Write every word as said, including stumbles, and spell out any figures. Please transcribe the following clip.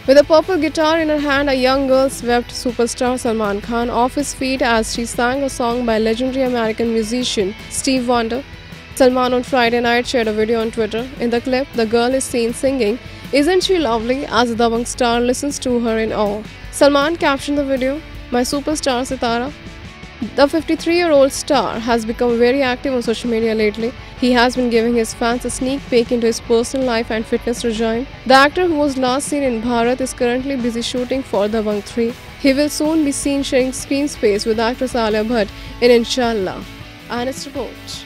With a purple guitar in her hand, a young girl swept superstar Salman Khan off his feet as she sang a song by legendary American musician Steve Wonder. Salman on Friday night shared a video on Twitter. In the clip, the girl is seen singing "Isn't She Lovely?" as the Dabangg star listens to her in awe. Salman captioned the video, "My superstar Sitara." The fifty-three-year-old star has become very active on social media lately. He has been giving his fans a sneak peek into his personal life and fitness regime. The actor, who was last seen in Bharat, is currently busy shooting for Dabangg three. He will soon be seen sharing screen space with actress Alia Bhatt in Inshallah. Honest report.